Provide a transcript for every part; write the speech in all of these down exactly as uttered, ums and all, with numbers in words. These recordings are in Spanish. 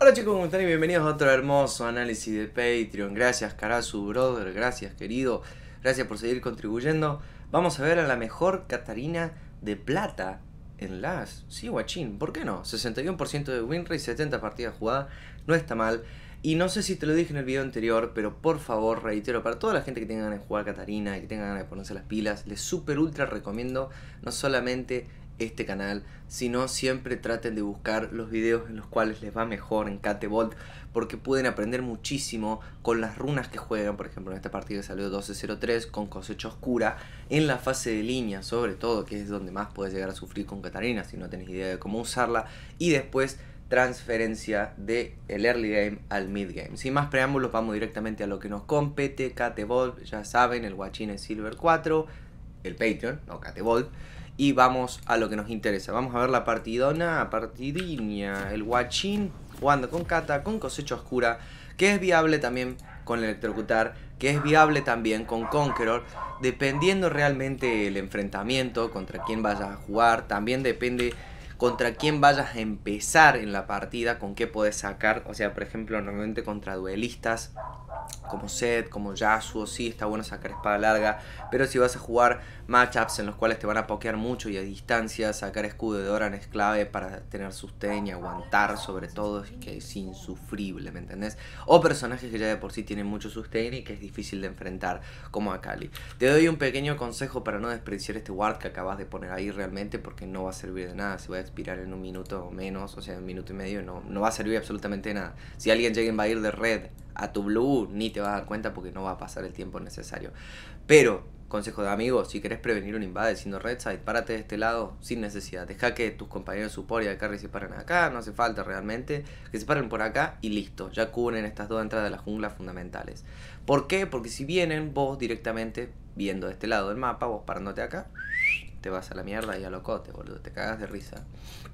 Hola chicos, ¿cómo están? Y bienvenidos a otro hermoso análisis de Patreon. Gracias Karasu, brother, gracias querido. Gracias por seguir contribuyendo. Vamos a ver a la mejor Katarina de plata en las... Sí, guachín, ¿por qué no? sesenta y uno por ciento de win rate, setenta partidas jugadas, no está mal. Y no sé si te lo dije en el video anterior, pero por favor, reitero, para toda la gente que tenga ganas de jugar Katarina y que tenga ganas de ponerse las pilas, les super ultra recomiendo no solamente este canal, sino siempre traten de buscar los videos en los cuales les va mejor en Katevolt, porque pueden aprender muchísimo con las runas que juegan. Por ejemplo, en esta partida que salió doce cero tres con cosecha oscura, en la fase de línea sobre todo, que es donde más puedes llegar a sufrir con Katarina si no tenés idea de cómo usarla, y después transferencia del early game al mid game. Sin más preámbulos, vamos directamente a lo que nos compete. Katevolt, ya saben, el guachín es Silver cuatro, el Patreon, no Katevolt. Y vamos a lo que nos interesa. Vamos a ver la partidona, partidinha. El guachín jugando con Kata, con cosecha oscura, que es viable también con electrocutar, que es viable también con Conqueror, dependiendo realmente el enfrentamiento, contra quién vayas a jugar. También depende contra quién vayas a empezar en la partida, con qué podés sacar. O sea, por ejemplo, normalmente contra duelistas como Zed, como Yasuo, sí está bueno sacar espada larga, pero si vas a jugar matchups en los cuales te van a pokear mucho y a distancia, sacar escudo de Doran es clave para tener sustain y aguantar, sobre todo, que es insufrible, ¿me entendés? O personajes que ya de por sí tienen mucho sustain y que es difícil de enfrentar, como Akali. Te doy un pequeño consejo para no despreciar este ward que acabas de poner ahí realmente, porque no va a servir de nada, se va a expirar en un minuto o menos, o sea, un minuto y medio, no, no va a servir absolutamente de nada. Si alguien llega a invadir de red a tu blue, ni te vas a dar cuenta porque no va a pasar el tiempo necesario. Pero, consejo de amigos, si querés prevenir un invade siendo red side, párate de este lado sin necesidad. Deja que tus compañeros de support y de carry se paren acá, no hace falta realmente. Que se paren por acá y listo. Ya cubren estas dos entradas de la jungla fundamentales. ¿Por qué? Porque si vienen vos directamente viendo de este lado del mapa, vos parándote acá, te vas a la mierda y a locote, boludo. Te cagas de risa.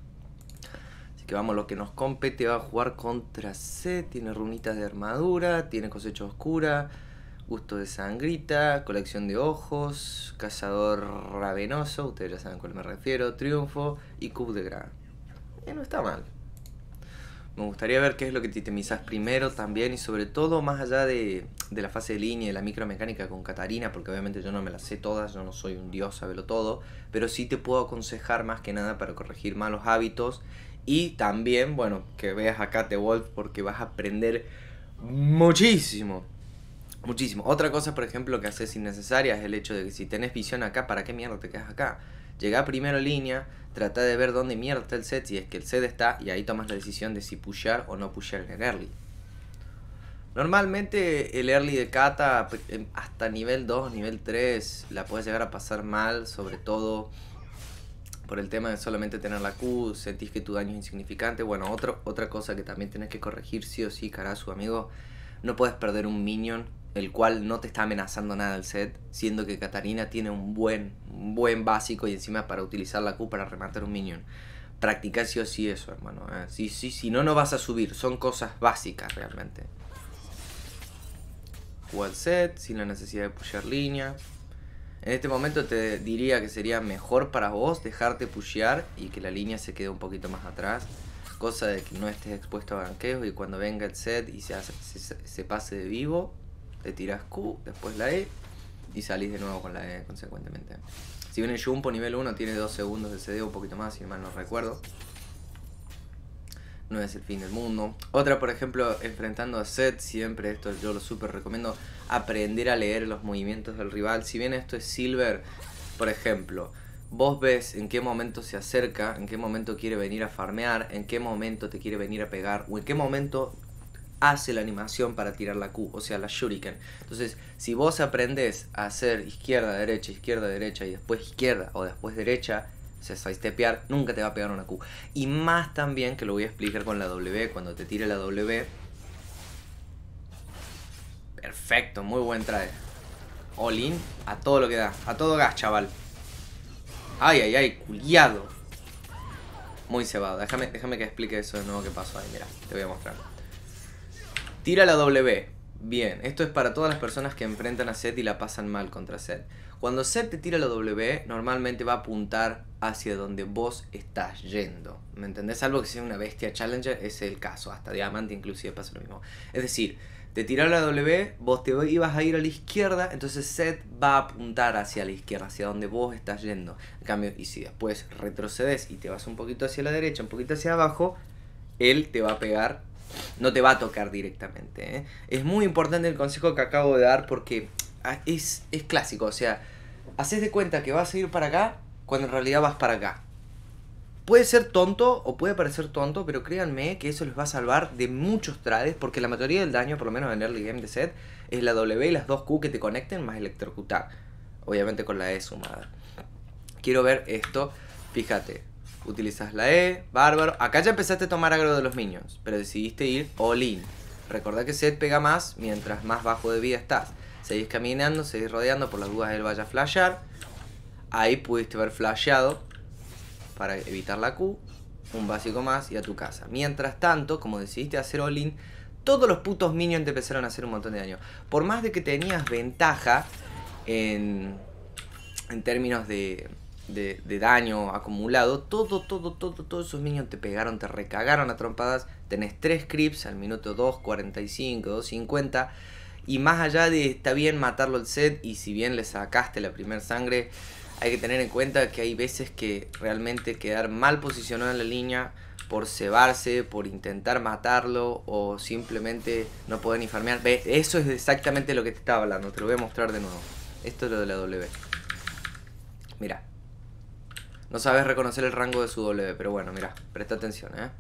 Que vamos, lo que nos compete. Va a jugar contra Zed, tiene runitas de armadura, tiene cosecha oscura, gusto de sangrita, colección de ojos, cazador ravenoso, ustedes ya saben a cuál me refiero, triunfo y cub de gra. Eh, no está mal. Me gustaría ver qué es lo que te itemizás primero también, y sobre todo más allá de, de la fase de línea y la micromecánica con Katarina, porque obviamente yo no me las sé todas, yo no soy un dios, sabelo todo, pero sí te puedo aconsejar más que nada para corregir malos hábitos. Y también, bueno, que veas a Katevolt porque vas a aprender muchísimo. Muchísimo. Otra cosa, por ejemplo, que haces innecesaria es el hecho de que si tenés visión acá, ¿para qué mierda te quedas acá? Llegá primero a línea, trata de ver dónde mierda está el set, si es que el set está, y ahí tomas la decisión de si pushear o no pushear en el early. Normalmente el early de Kata hasta nivel dos, nivel tres la puedes llegar a pasar mal, sobre todo por el tema de solamente tener la Q, sentís que tu daño es insignificante. Bueno, otro, otra cosa que también tenés que corregir sí o sí, Karasu, amigo, no puedes perder un minion el cual no te está amenazando nada el set, siendo que Katarina tiene un buen, un buen básico y encima para utilizar la Q para rematar un minion. Practica sí o sí eso, hermano, ¿eh? Sí, sí, si no, no vas a subir, son cosas básicas realmente. Juega el set sin la necesidad de pushear línea. En este momento te diría que sería mejor para vos dejarte pushear y que la línea se quede un poquito más atrás. Cosa de que no estés expuesto a ganqueos y cuando venga el set y se, hace, se, se pase de vivo, te tiras Q, después la E y salís de nuevo con la E consecuentemente. Si viene Jumpo nivel uno tiene dos segundos de C D, un poquito más si mal no recuerdo. No es el fin del mundo. Otra, por ejemplo, enfrentando a Zed, siempre esto yo lo súper recomiendo, aprender a leer los movimientos del rival. Si bien esto es Silver, por ejemplo, vos ves en qué momento se acerca, en qué momento quiere venir a farmear, en qué momento te quiere venir a pegar, o en qué momento hace la animación para tirar la Q, o sea, la Shuriken. Entonces, si vos aprendés a hacer izquierda, derecha, izquierda, derecha y después izquierda o después derecha, o sea, sidestepear, nunca te va a pegar una Q. Y más también, que lo voy a explicar con la W, cuando te tire la W. Perfecto, muy buen trade. All in, a todo lo que da, a todo gas, chaval. Ay, ay, ay, culiado. Muy cebado, déjame, déjame que explique eso de nuevo que pasó ahí, mira, te voy a mostrar. Tira la W. Bien, esto es para todas las personas que enfrentan a Zed y la pasan mal contra Zed. Cuando Zed te tira la W, normalmente va a apuntar hacia donde vos estás yendo. ¿Me entendés? Salvo que sea una bestia Challenger, ese es el caso. Hasta Diamante inclusive pasa lo mismo. Es decir, te tiraron la W, vos te ibas a ir a la izquierda, entonces Zed va a apuntar hacia la izquierda, hacia donde vos estás yendo. En cambio, y si después retrocedes y te vas un poquito hacia la derecha, un poquito hacia abajo, él te va a pegar, no te va a tocar directamente, ¿eh? Es muy importante el consejo que acabo de dar porque es, es clásico, o sea, haces de cuenta que vas a ir para acá cuando en realidad vas para acá. Puede ser tonto o puede parecer tonto, pero créanme que eso les va a salvar de muchos trades, porque la mayoría del daño, por lo menos en early game de Zed, es la W y las dos Q que te conecten más electrocutar. Obviamente con la E sumada. Quiero ver esto, fíjate, utilizas la E, bárbaro. Acá ya empezaste a tomar agro de los minions, pero decidiste ir all in. Recordá que Zed pega más mientras más bajo de vida estás. Seguís caminando, seguís rodeando, por las dudas él vaya a flashear. Ahí pudiste haber flasheado para evitar la Q, un básico más y a tu casa. Mientras tanto, como decidiste hacer all-in, todos los putos minions te empezaron a hacer un montón de daño. Por más de que tenías ventaja en, en términos de, de, de daño acumulado, todo, todo, todo, todos esos minions te pegaron, te recagaron a trompadas. Tenés tres creeps al minuto dos cuarenta y cinco, dos cincuenta. Y más allá de, está bien matarlo el Zed, y si bien le sacaste la primer sangre, hay que tener en cuenta que hay veces que realmente quedar mal posicionado en la línea por cebarse, por intentar matarlo o simplemente no poder ni farmear. Ve, eso es exactamente lo que te estaba hablando, te lo voy a mostrar de nuevo. Esto es lo de la W. Mira. No sabes reconocer el rango de su W, pero bueno, mira, presta atención, ¿eh?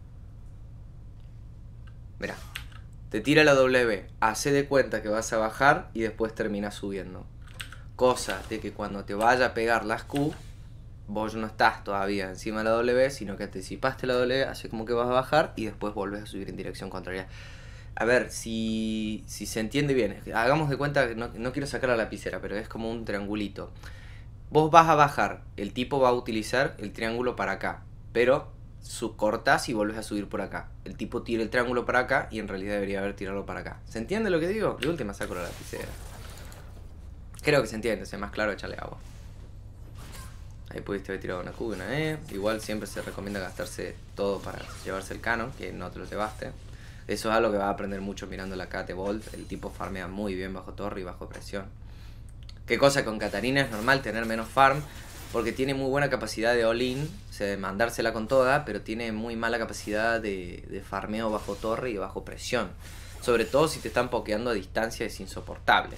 Mira. Te tira la W, hace de cuenta que vas a bajar y después termina subiendo. Cosa de que cuando te vaya a pegar las Q, vos no estás todavía encima de la W, sino que anticipaste la W, hace como que vas a bajar y después volvés a subir en dirección contraria. A ver, si, si se entiende bien, hagamos de cuenta que no, no quiero sacar la lapicera, pero es como un triangulito. Vos vas a bajar, el tipo va a utilizar el triángulo para acá, pero cortás y volvés a subir por acá. El tipo tira el triángulo para acá y en realidad debería haber tirado para acá. ¿Se entiende lo que digo? De última saco la lapicera. Creo que se entiende, es más claro echarle agua. Ahí pudiste haber tirado una Q y una E. Igual siempre se recomienda gastarse todo para llevarse el canon, que no te lo llevaste. Eso es algo que vas a aprender mucho mirando la Kate Bolt. El tipo farmea muy bien bajo torre y bajo presión. Qué cosa, con Katarina es normal tener menos farm, porque tiene muy buena capacidad de all-in, o sea, de mandársela con toda, pero tiene muy mala capacidad de, de farmeo bajo torre y bajo presión. Sobre todo si te están pokeando a distancia, es insoportable.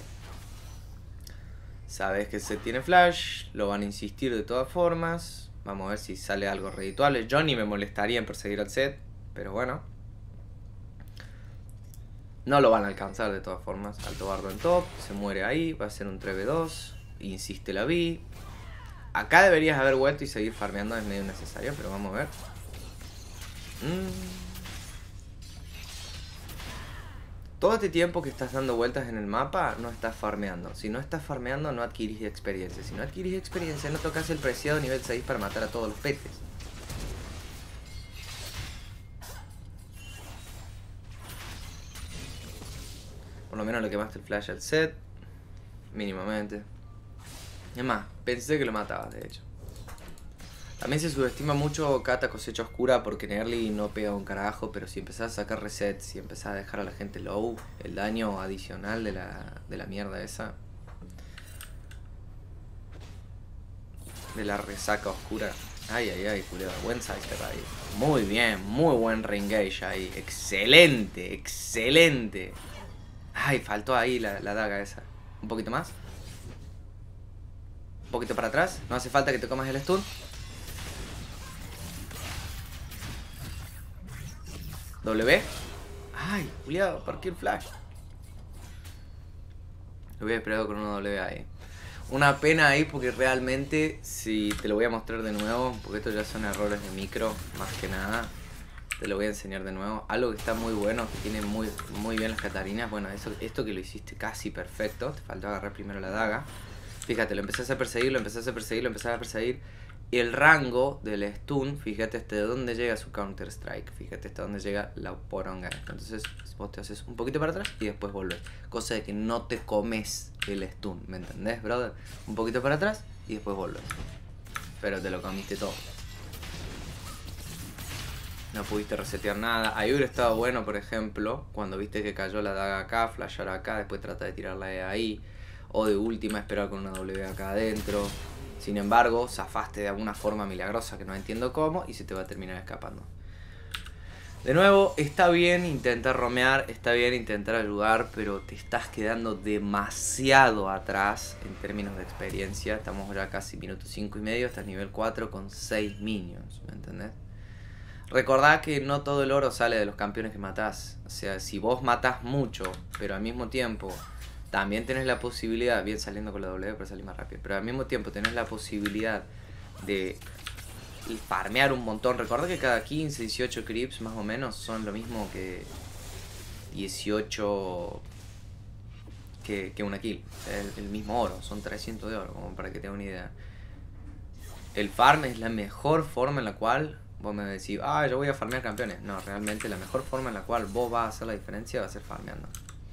Sabes que se tiene flash, lo van a insistir de todas formas. Vamos a ver si sale algo redituable. Yo ni me molestaría en perseguir al Zed, pero bueno. No lo van a alcanzar de todas formas. Alto bardo en top, se muere ahí, va a ser un tres ve dos. Insiste la B. Acá deberías haber vuelto y seguir farmeando, es medio necesario, pero vamos a ver. Mm. Todo este tiempo que estás dando vueltas en el mapa, no estás farmeando. Si no estás farmeando, no adquirís experiencia. Si no adquirís experiencia, no tocas el preciado nivel seis para matar a todos los peces. Por lo menos le quemaste el flash al Zed. Mínimamente. Es más, pensé que lo matabas, de hecho. También se subestima mucho Kata Cosecha Oscura porque en early no pega un carajo, pero si empezás a sacar resets, si empezás a dejar a la gente low, el daño adicional de la, de la mierda esa, de la resaca oscura. Ay, ay, ay, culiado, buen sister ahí. Muy bien, muy buen reengage ahí. Excelente, excelente. Ay, faltó ahí la, la daga esa. Un poquito más. Un poquito para atrás. No hace falta que te comas el stun. W. Ay, culiado, parqué el flash. Lo hubiera esperado con una W ahí. Una pena ahí porque realmente, si te lo voy a mostrar de nuevo, porque estos ya son errores de micro, más que nada. Te lo voy a enseñar de nuevo. Algo que está muy bueno, que tiene muy, muy bien las Catarinas. Bueno, eso, esto que lo hiciste casi perfecto. Te faltó agarrar primero la daga. Fíjate, lo empezaste a perseguir, lo empezaste a perseguir, lo empezaste a perseguir. el rango del stun, fíjate hasta dónde llega su Counter Strike, fíjate hasta dónde llega la poronga. Entonces vos te haces un poquito para atrás y después volvés. Cosa de que no te comes el stun, ¿me entendés, brother? Un poquito para atrás y después volvés. Pero te lo comiste todo. No pudiste resetear nada. Ahí hubiera estado bueno, por ejemplo, cuando viste que cayó la daga acá, flashar acá, después trata de tirarla de ahí. O de última esperar con una W acá adentro. Sin embargo, zafaste de alguna forma milagrosa que no entiendo cómo y se te va a terminar escapando. De nuevo, está bien intentar romear, está bien intentar ayudar, pero te estás quedando demasiado atrás en términos de experiencia. Estamos ya casi minuto cinco y medio, estás nivel cuatro con seis minions, ¿me entendés? Recordá que no todo el oro sale de los campeones que matás. O sea, si vos matás mucho, pero al mismo tiempo también tenés la posibilidad, bien saliendo con la W para salir más rápido, pero al mismo tiempo tenés la posibilidad de farmear un montón. Recordá que cada quince, dieciocho creeps más o menos son lo mismo que dieciocho que, que una kill. El, el mismo oro, son trescientos de oro, como para que tengan una idea. El farm es la mejor forma en la cual vos me decís, ah, yo voy a farmear campeones. No, realmente la mejor forma en la cual vos vas a hacer la diferencia va a ser farmeando.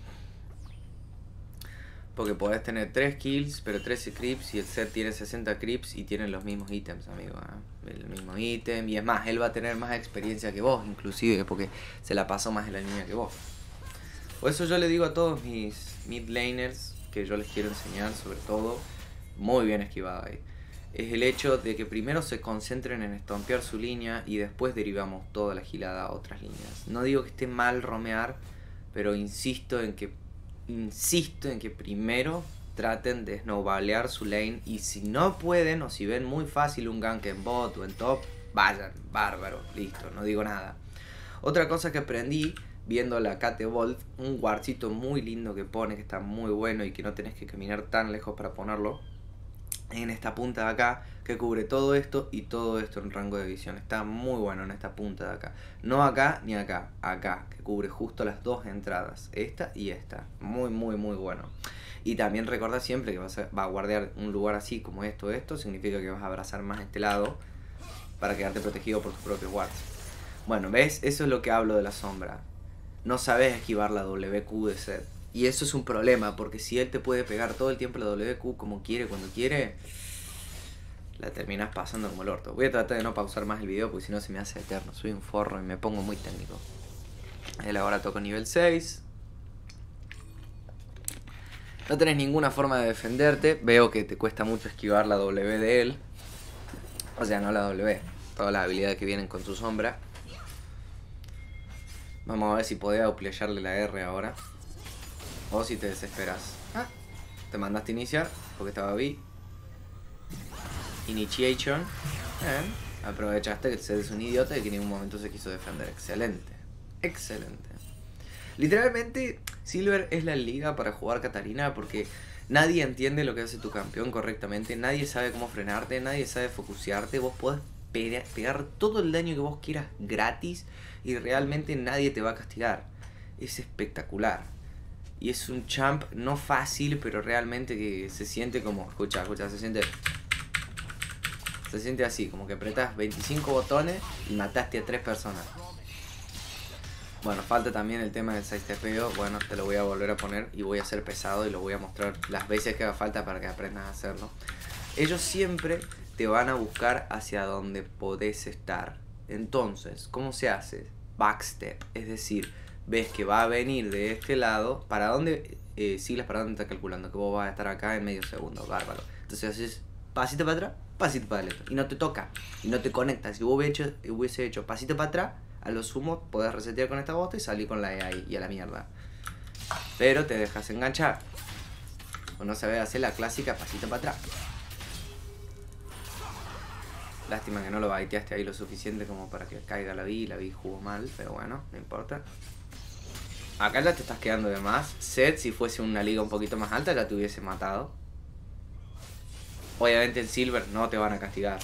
Porque podés tener tres kills, pero trece creeps y el set tiene sesenta creeps y tienen los mismos ítems, amigo. ¿eh? El mismo ítem. Y es más, él va a tener más experiencia que vos, inclusive, porque se la pasó más en la línea que vos. Por eso yo le digo a todos mis mid laners que yo les quiero enseñar, sobre todo, muy bien esquivado ahí, es el hecho de que primero se concentren en estompear su línea y después derivamos toda la gilada a otras líneas. No digo que esté mal romear, pero insisto en que Insisto en que primero traten de snowballear su lane y si no pueden o si ven muy fácil un gank en bot o en top, vayan, bárbaro, listo, no digo nada. Otra cosa que aprendí viendo la Kate Wolf, un guardcito muy lindo que pone, que está muy bueno y que no tenés que caminar tan lejos para ponerlo, en esta punta de acá, que cubre todo esto y todo esto en rango de visión. Está muy bueno en esta punta de acá. No acá ni acá, acá, que cubre justo las dos entradas, esta y esta. Muy, muy, muy bueno. Y también recuerda siempre que vas a, va a guardar un lugar así como esto, esto, significa que vas a abrazar más este lado para quedarte protegido por tus propios wards. Bueno, ¿ves? Eso es lo que hablo de la sombra. No sabes esquivar la W Q de Zed. Y eso es un problema, porque si él te puede pegar todo el tiempo la W Q como quiere, cuando quiere, la terminas pasando como el orto. Voy a tratar de no pausar más el video, porque si no se me hace eterno. Soy un forro y me pongo muy técnico. Él ahora toca nivel seis. No tenés ninguna forma de defenderte. Veo que te cuesta mucho esquivar la W de él. O sea, no la W. Todas las habilidades que vienen con su sombra. Vamos a ver si podés outplayarle la R ahora. O si te desesperas. Ah, te mandaste a iniciar porque estaba B. Initiation. Bien. Aprovechaste que Zed es un idiota y que en ningún momento se quiso defender. Excelente. Excelente. Literalmente, Silver es la liga para jugar Katarina porque nadie entiende lo que hace tu campeón correctamente. Nadie sabe cómo frenarte. Nadie sabe focusearte. Vos podés pegar todo el daño que vos quieras gratis y realmente nadie te va a castigar. Es espectacular. Y es un champ no fácil, pero realmente que se siente como... Escucha, escucha, se siente... Se siente así, como que apretás veinticinco botones y mataste a tres personas. Bueno, falta también el tema del sidestepeo. Bueno, te lo voy a volver a poner y voy a ser pesado y lo voy a mostrar las veces que haga falta para que aprendas a hacerlo. Ellos siempre te van a buscar hacia donde podés estar. Entonces, ¿cómo se hace? Backstep, es decir... Ves que va a venir de este lado. ¿Para dónde? Eh, siglas para dónde está calculando. Que vos vas a estar acá en medio segundo. Bárbaro. Entonces haces pasito para atrás, pasito para adelante. Y no te toca. Y no te conectas. Si vos hubiese hecho, hubiese hecho pasito para atrás, a lo sumo podés resetear con esta bota y salir con la E ahí y a la mierda. Pero te dejas enganchar. O no sabés hacer la clásica pasito para atrás. Lástima que no lo baiteaste ahí lo suficiente como para que caiga la B. La B jugó mal, pero bueno, no importa. Acá ya te estás quedando de más. Zed, si fuese una liga un poquito más alta, ya te hubiese matado. Obviamente en Silver no te van a castigar.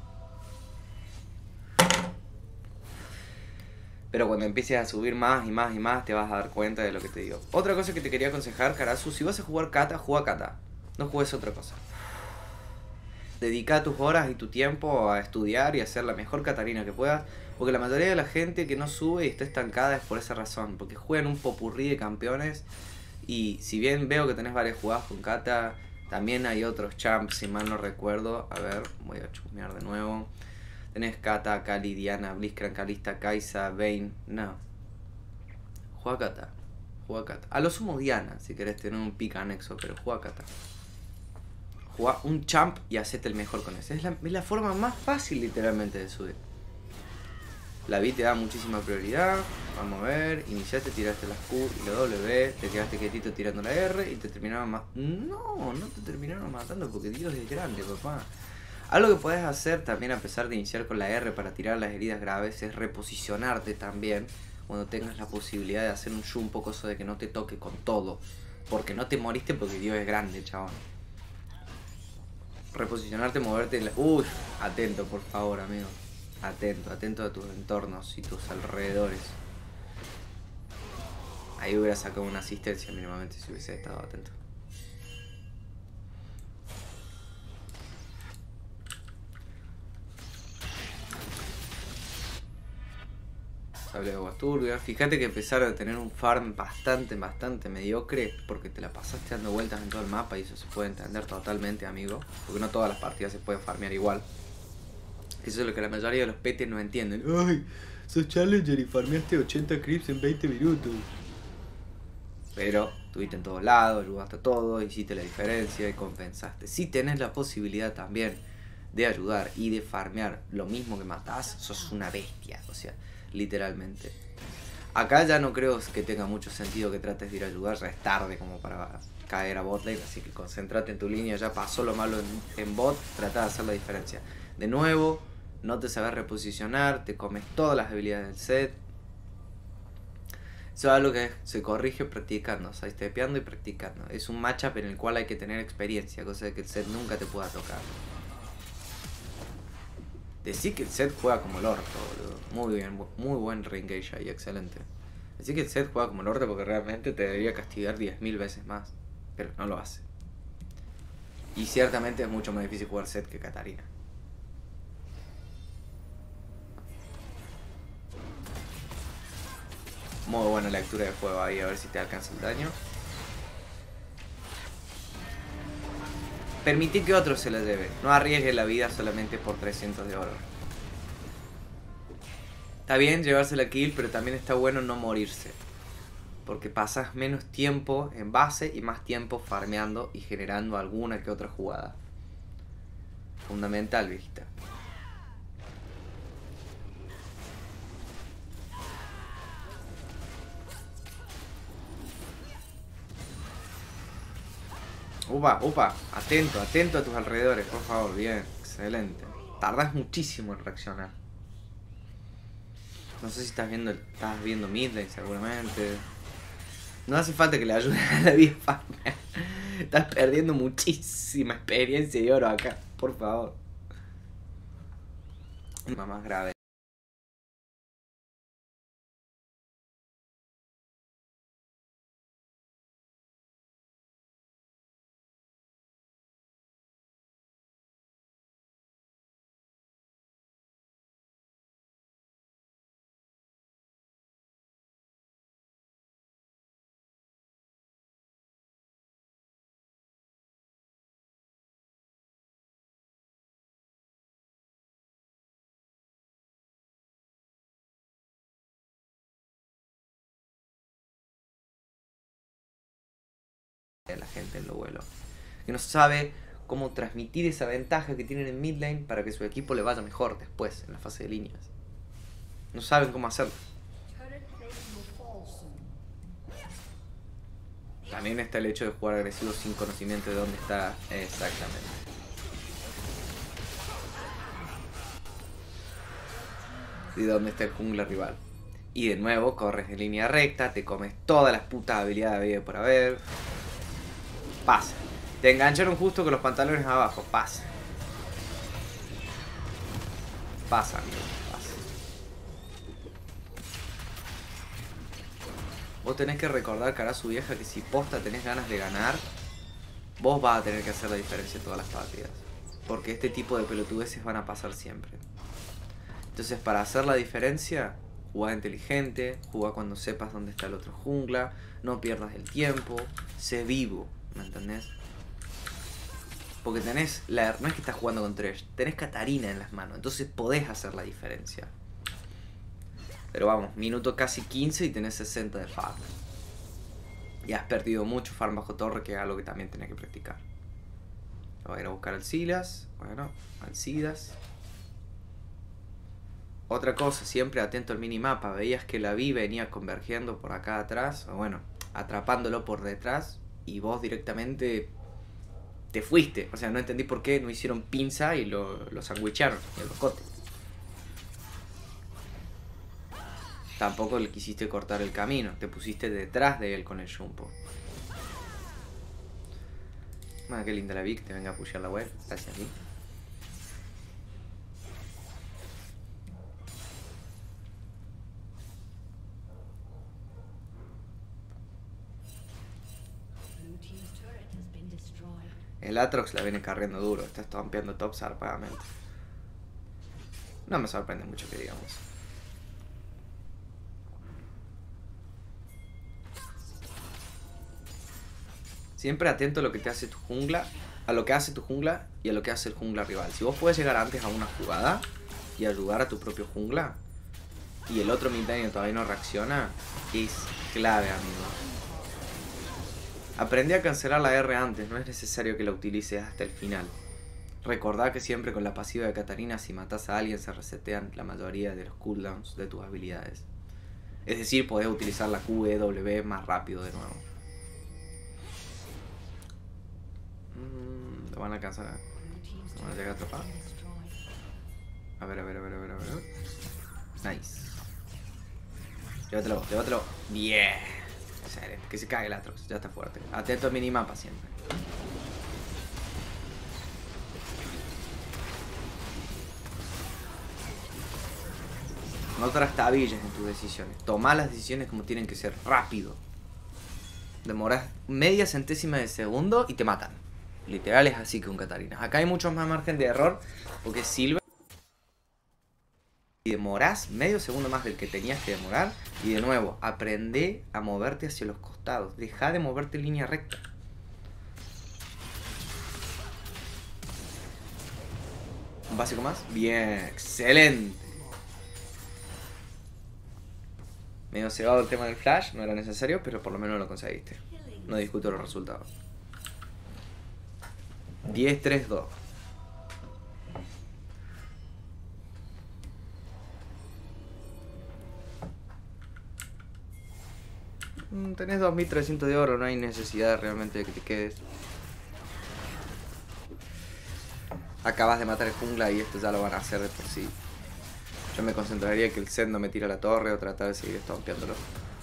Pero cuando empieces a subir más y más y más, te vas a dar cuenta de lo que te digo. Otra cosa que te quería aconsejar, Karasu, si vas a jugar Kata, juega Kata. No juegues otra cosa. dedica tus horas y tu tiempo a estudiar y a hacer la mejor Katarina que puedas. Porque la mayoría de la gente que no sube y está estancada es por esa razón. Porque juegan un popurrí de campeones. Y si bien veo que tenés varias jugadas con Kata, también hay otros champs, si mal no recuerdo. A ver, voy a chusmear de nuevo. Tenés Kata, Kali, Diana, Blitzcrank, Kalista, Kai'Sa, Vayne. No. Juega Kata. Juega Kata. A lo sumo Diana, si querés tener un pick anexo, pero juega Kata. Juega un champ y hacete el mejor con ese. Es la, es la forma más fácil literalmente de subir. La V te da muchísima prioridad. Vamos a ver. Iniciaste, tiraste las Q y la W. Te quedaste quietito tirando la R y te terminaron matando. No, no te terminaron matando porque Dios es grande, papá. Algo que puedes hacer también a pesar de iniciar con la R para tirar las heridas graves es reposicionarte también cuando tengas la posibilidad de hacer un jump, cosa de que no te toque con todo. Porque no te moriste porque Dios es grande, chabón. Reposicionarte, moverte. La... Uy, atento, por favor, amigo. Atento, atento a tus entornos y tus alrededores. Ahí hubiera sacado una asistencia mínimamente si hubiese estado atento. Sable de aguas turbias. Fíjate que a pesar de tener un farm bastante, bastante mediocre, porque te la pasaste dando vueltas en todo el mapa y eso se puede entender totalmente, amigo. Porque no todas las partidas se pueden farmear igual. Eso es lo que la mayoría de los petes no entienden. ¡Ay! Sos Challenger y farmeaste ochenta creeps en veinte minutos. Pero estuviste en todos lados, ayudaste a todos, hiciste la diferencia y compensaste. Si tenés la posibilidad también de ayudar y de farmear lo mismo que matás, sos una bestia. O sea, literalmente. Acá ya no creo que tenga mucho sentido que trates de ir a ayudar, ya es tarde como para caer a bot lane, así que concentrate en tu línea, ya pasó lo malo en, en bot, trata de hacer la diferencia. De nuevo, no te sabes reposicionar, te comes todas las habilidades del set. Eso es algo que se corrige practicando, o sea, stepeando y practicando. Es un matchup en el cual hay que tener experiencia, cosa de que el set nunca te pueda tocar. Decir que el set juega como el orto, boludo. Muy bien, muy buen reengage ahí, excelente. Decir que el set juega como el orto porque realmente te debería castigar diez mil veces más. Pero no lo hace. Y ciertamente es mucho más difícil jugar set que Katarina. Muy buena lectura de juego ahí, a ver si te alcanza el daño. Permití que otro se la lleve. No arriesgue la vida solamente por trescientos de oro. Está bien llevarse la kill, pero también está bueno no morirse. Porque pasas menos tiempo en base y más tiempo farmeando y generando alguna que otra jugada. Fundamental, viejita. Upa, upa, atento, atento a tus alrededores, por favor, bien, excelente. Tardas muchísimo en reaccionar. No sé si estás viendo, estás viendo midlane seguramente. No hace falta que le ayudes a la vida farmear. Estás perdiendo muchísima experiencia y oro acá, por favor. Más grave. La gente en lo vuelo que no sabe cómo transmitir esa ventaja que tienen en mid lane para que su equipo le vaya mejor después en la fase de líneas. No saben cómo hacerlo. También está el hecho de jugar agresivo sin conocimiento de dónde está exactamente. Y dónde está el jungla rival. Y de nuevo corres en línea recta, te comes todas las putas habilidades de vida por haber. Pasa. Te engancharon justo con los pantalones abajo. Pasa. Pasa, amigo. Pasa. Vos tenés que recordar, cara su vieja, que si posta tenés ganas de ganar, vos vas a tener que hacer la diferencia en todas las partidas. Porque este tipo de pelotudeces van a pasar siempre. Entonces, para hacer la diferencia, jugá inteligente, jugá cuando sepas dónde está el otro jungla, no pierdas el tiempo, sé vivo, ¿me entendés? Porque tenés, la, no es que estás jugando con Thresh, tenés Katarina en las manos, entonces podés hacer la diferencia. Pero vamos, minuto casi quince y tenés sesenta de farm. Y has perdido mucho farm bajo torre, que es algo que también tenés que practicar. Voy a ir a buscar al Silas, bueno, al Sidas. Otra cosa, siempre atento al minimapa. Veías que la Vi venía convergiendo por acá atrás, o bueno, atrapándolo por detrás, y vos directamente te fuiste. O sea, no entendí por qué no hicieron pinza y lo, lo sandwicharon, el roscote. Tampoco le quisiste cortar el camino, te pusiste detrás de él con el jumpo. Ah, qué linda la Vi, que te venga a pushear la web. Gracias, Vi. El Aatrox la viene carriendo duro, está estompeando top zarpadamente. No me sorprende mucho que digamos. Siempre atento a lo que te hace tu jungla, a lo que hace tu jungla y a lo que hace el jungla rival. Si vos puedes llegar antes a una jugada y ayudar a tu propio jungla, y el otro mid laner todavía no reacciona, es clave, amigo. Aprendí a cancelar la R antes, no es necesario que la utilices hasta el final. Recordá que siempre con la pasiva de Katarina, si matas a alguien, se resetean la mayoría de los cooldowns de tus habilidades. Es decir, podés utilizar la Q E W más rápido de nuevo. Mm, lo van a alcanzar. Van a llegar a atrapar. A ver, a ver, a ver, a ver, a ver. Nice. Llévatelo, llévatelo. Bien. Excelente. Que se cague el Aatrox. Ya está fuerte. Atento al minimapa siempre. No trastabilles en tus decisiones. Tomá las decisiones como tienen que ser. Rápido. Demorás media centésima de segundo y te matan. Literal es así con Katarina. Acá hay mucho más margen de error porque Silver y demorás medio segundo más del que tenías que demorar. Y de nuevo, aprende a moverte hacia los costados. Deja de moverte en línea recta. ¿Un básico más? Bien, excelente. Medio cebado el tema del flash, no era necesario, pero por lo menos lo conseguiste. No discuto los resultados. diez tres dos. Tenés dos mil trescientos de oro, no hay necesidad realmente de que te quedes. Acabas de matar el jungla y esto ya lo van a hacer de por sí. Yo me concentraría que el Zed no me tire a la torre o tratar de seguir stompeándolo.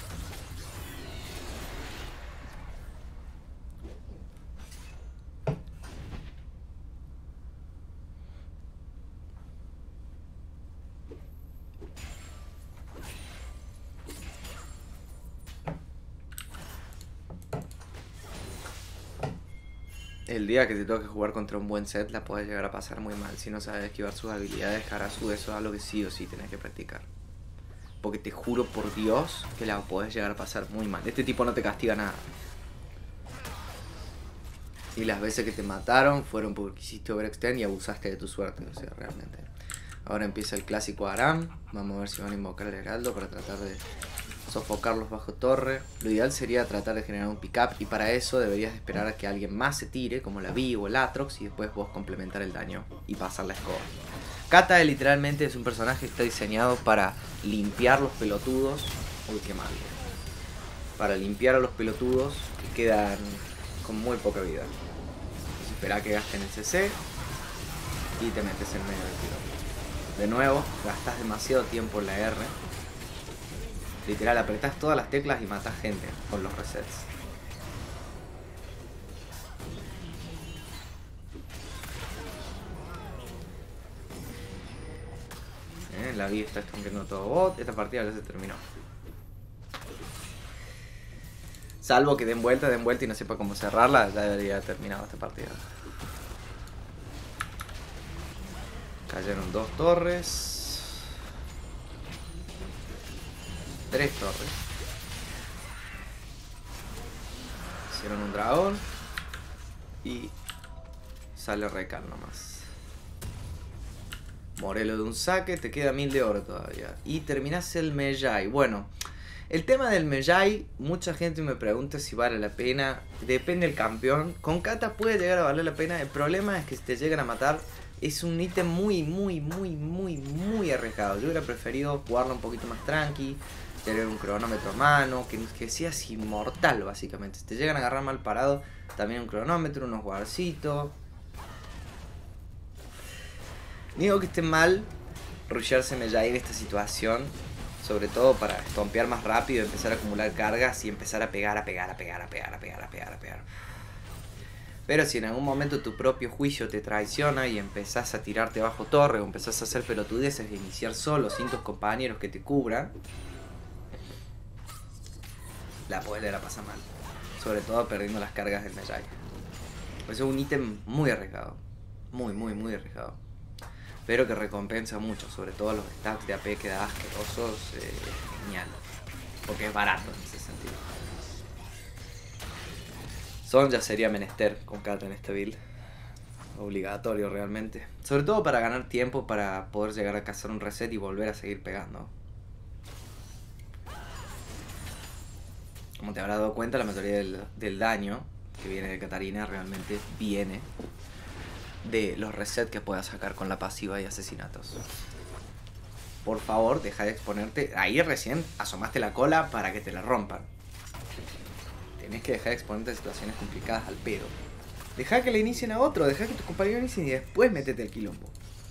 El día que te toque jugar contra un buen set la puedes llegar a pasar muy mal. Si no sabes esquivar sus habilidades, Karasu, eso es algo que sí o sí tenés que practicar. Porque te juro por Dios que la podés llegar a pasar muy mal. Este tipo no te castiga nada. Y las veces que te mataron fueron porque hiciste overextend y abusaste de tu suerte. O sea, realmente. Ahora empieza el clásico Aram. Vamos a ver si van a invocar al Heraldo para tratar de sofocarlos bajo torre. Lo ideal sería tratar de generar un pick-up. Y para eso deberías esperar a que alguien más se tire, como la Vi o el Aatrox, y después vos complementar el daño y pasar la escoba. Kata literalmente es un personaje que está diseñado para limpiar los pelotudos. Uy, qué mal. Para limpiar a los pelotudos que quedan con muy poca vida. Entonces espera que gasten el C C y te metes en medio del tiro. De nuevo, gastas demasiado tiempo en la R. Literal, apretás todas las teclas y matás gente con los resets. Eh, la Vi está estompeando todo bot. Esta partida ya se terminó. Salvo que den vuelta, den vuelta y no sepa cómo cerrarla, ya debería haber terminado esta partida. Cayeron dos torres. Tres torres. Hicieron un dragón. Y sale Recal nomás. Morelo de un saque. Te queda mil de oro todavía. Y terminás el Mejai. Bueno, el tema del Mejai, mucha gente me pregunta si vale la pena. Depende del campeón. Con Kata puede llegar a valer la pena. El problema es que si te llegan a matar, es un ítem muy, muy, muy, muy, muy arriesgado. Yo hubiera preferido jugarlo un poquito más tranqui, tener un cronómetro a mano, que, que seas inmortal básicamente. Si te llegan a agarrar mal parado, también un cronómetro, unos guarcitos. Digo que esté mal rushearse Mejai en esta situación, sobre todo para estompear más rápido, empezar a acumular cargas y empezar a pegar, a pegar, a pegar, a pegar, a pegar, a pegar, a pegar. Pero si en algún momento tu propio juicio te traiciona y empezás a tirarte bajo torre o empezás a hacer pelotudeces de iniciar solo sin tus compañeros que te cubran, la puedes llegar a pasar mal. Sobre todo perdiendo las cargas del Mejai. Pues es un ítem muy arriesgado. Muy, muy, muy arriesgado. Pero que recompensa mucho. Sobre todo los stacks de A P que da asquerosos. Eh, genial. Porque es barato en ese sentido. Son ya sería menester con Kata en esta build. Obligatorio realmente. Sobre todo para ganar tiempo para poder llegar a cazar un reset y volver a seguir pegando. Como te habrás dado cuenta, la mayoría del, del daño que viene de Katarina realmente viene de los resets que puedas sacar con la pasiva y asesinatos. Por favor, deja de exponerte. Ahí recién asomaste la cola para que te la rompan. Tenés que dejar de exponerte a situaciones complicadas al pedo. Deja que le inicien a otro, deja que tus compañeros inicien y después métete el quilombo.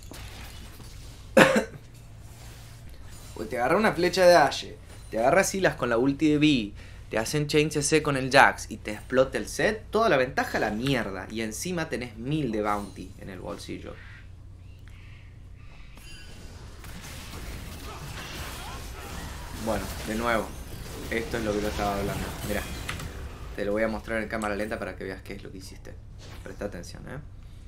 Pues te agarra una flecha de Ashe, te agarra Silas con la ulti de B, te hacen chain C C con el Jax y te explota el set, toda la ventaja a la mierda. Y encima tenés mil de bounty en el bolsillo. Bueno, de nuevo, esto es lo que yo estaba hablando. Mirá, te lo voy a mostrar en cámara lenta para que veas qué es lo que hiciste. Presta atención, eh.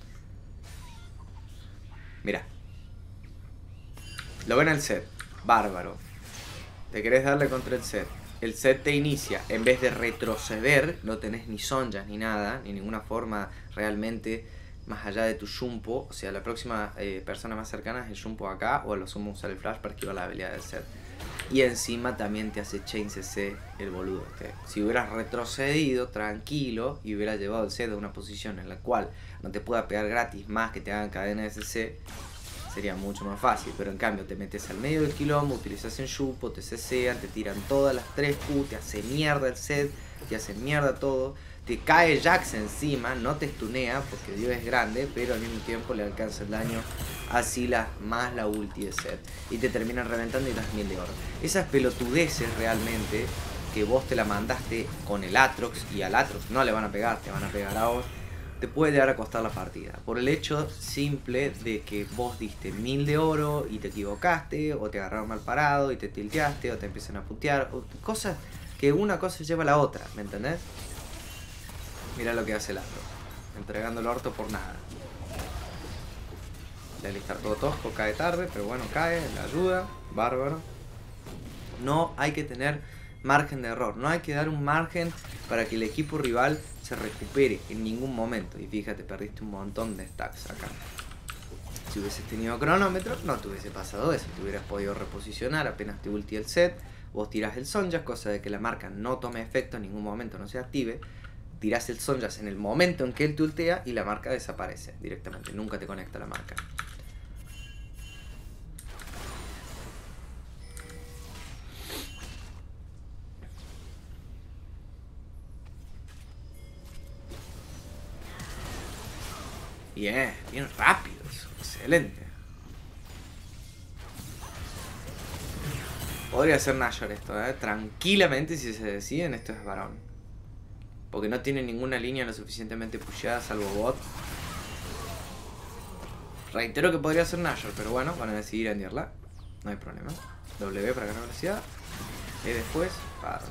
Mirá. Lo ven el set. Bárbaro. Te querés darle contra el set. El set te inicia. En vez de retroceder, no tenés ni sonjas ni nada, ni ninguna forma realmente más allá de tu Shumpo. O sea, la próxima eh, persona más cercana es el Shumpo acá, o a lo sumo usar el flash para esquivar la habilidad del set. Y encima también te hace chain C C el boludo este. Si hubieras retrocedido tranquilo y hubieras llevado el set a una posición en la cual no te pueda pegar gratis más que te hagan cadena de C C, sería mucho más fácil. Pero en cambio te metes al medio del quilombo, utilizas en Shumpo, te CCan, te tiran todas las tres Q, te hace mierda el set, te hace mierda todo. Te cae Jax encima, no te stunea porque Dios es grande, pero al mismo tiempo le alcanza el daño a Silas más la ulti de set. Y te terminan reventando y das mil de oro. Esas pelotudeces realmente que vos te la mandaste con el Atrox y al Atrox no le van a pegar, te van a pegar a vos, te puede llegar a costar la partida. Por el hecho simple de que vos diste mil de oro y te equivocaste, o te agarraron mal parado y te tilteaste, o te empiezan a putear, o cosas que una cosa lleva a la otra, ¿me entendés? Mira lo que hace el Atrox, entregando el orto por nada. Le alistar todo tosco, cae tarde, pero bueno, cae, le ayuda, bárbaro. No hay que tener margen de error, no hay que dar un margen para que el equipo rival se recupere en ningún momento. Y fíjate, perdiste un montón de stacks acá. Si hubieses tenido cronómetro, no te hubiese pasado eso, te hubieras podido reposicionar apenas te ulti el set, vos tirás el Sonjas, cosa de que la marca no tome efecto en ningún momento, no se active. Tirás el Sonjas en el momento en que él te ultea y la marca desaparece directamente, nunca te conecta la marca. Bien, bien rápidos, excelente. Podría ser Nashor esto, ¿eh? Tranquilamente, si se deciden, esto es varón. Porque no tiene ninguna línea lo suficientemente pusheada, salvo bot. Reitero que podría ser Nashor, pero bueno, van a decidir enviarla. No hay problema. W para ganar velocidad. Y después, paro.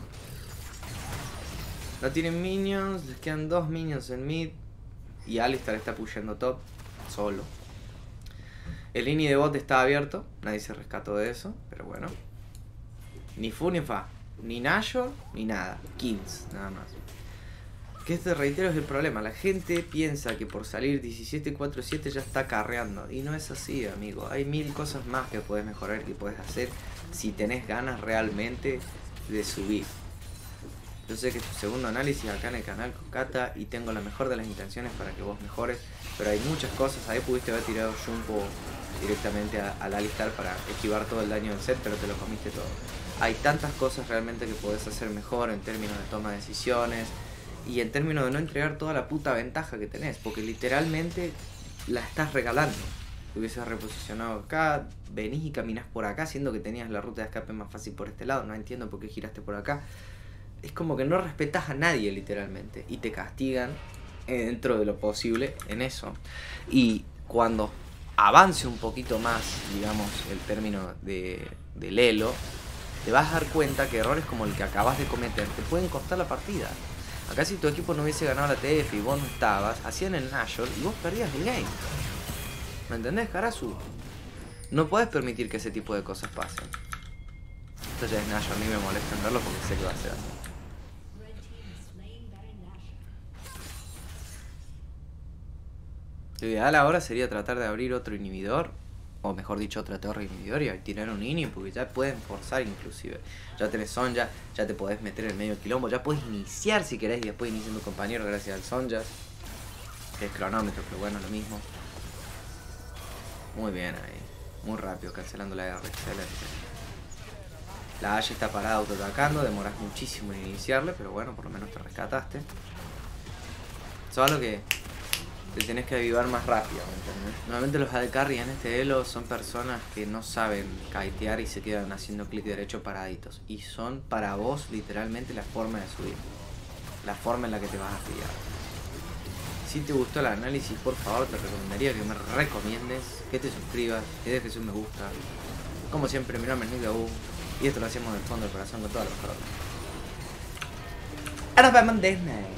No tienen minions, les quedan dos minions en mid. Y Alistar está pusheando top solo. El ini de bot está abierto, nadie se rescató de eso, pero bueno. Ni fu ni fa, ni Nashor, ni nada. Kings, nada más. Que este, reitero, es el problema. La gente piensa que por salir diecisiete cuatro siete ya está carreando. Y no es así, amigo. Hay mil cosas más que puedes mejorar, que puedes hacer si tenés ganas realmente de subir. Yo sé que es tu segundo análisis acá en el canal con Kata y tengo la mejor de las intenciones para que vos mejores. Pero hay muchas cosas. Ahí pudiste haber tirado Jumbo directamente a, al alistar para esquivar todo el daño del set, pero te lo comiste todo. Hay tantas cosas realmente que podés hacer mejor en términos de toma de decisiones. Y en términos de no entregar toda la puta ventaja que tenés. Porque literalmente la estás regalando. Te hubieses reposicionado acá. Venís y caminás por acá. Siendo que tenías la ruta de escape más fácil por este lado. No entiendo por qué giraste por acá. Es como que no respetás a nadie literalmente. Y te castigan dentro de lo posible en eso. Y cuando avance un poquito más, digamos, el término de, del elo, te vas a dar cuenta que errores como el que acabas de cometer te pueden costar la partida. Acá si tu equipo no hubiese ganado la T F y vos no estabas, hacían el Nashor y vos perdías el game. ¿Me entendés, Karasu? No puedes permitir que ese tipo de cosas pasen. Esto ya es Nashor, ni me molesta en verlo porque sé que va a ser así. Lo ideal ahora sería tratar de abrir otro inhibidor. O mejor dicho, otra torre inhibidor y tirar un ini, porque ya pueden forzar inclusive. Ya tenés Sonja, ya te podés meter en medio del quilombo, ya podés iniciar si querés y después iniciar tu compañero gracias al Sonja. Que es cronómetro, pero bueno, lo mismo. Muy bien ahí. Muy rápido, cancelando la R, excelente. La Ashe está parada autoatacando, demoras muchísimo en iniciarle, pero bueno, por lo menos te rescataste. Solo que te tenés que avivar más rápido, ¿me entendés? Normalmente los A D Carry en este elo son personas que no saben kitear y se quedan haciendo clic derecho paraditos. Y son para vos literalmente la forma de subir. La forma en la que te vas a pillar. Si te gustó el análisis, por favor te recomendaría que me recomiendes, que te suscribas, que dejes un me gusta. Como siempre, mi nombre es Nick Gabu y esto lo hacemos del fondo del corazón con toda la mejor. Ahora vamos Disney.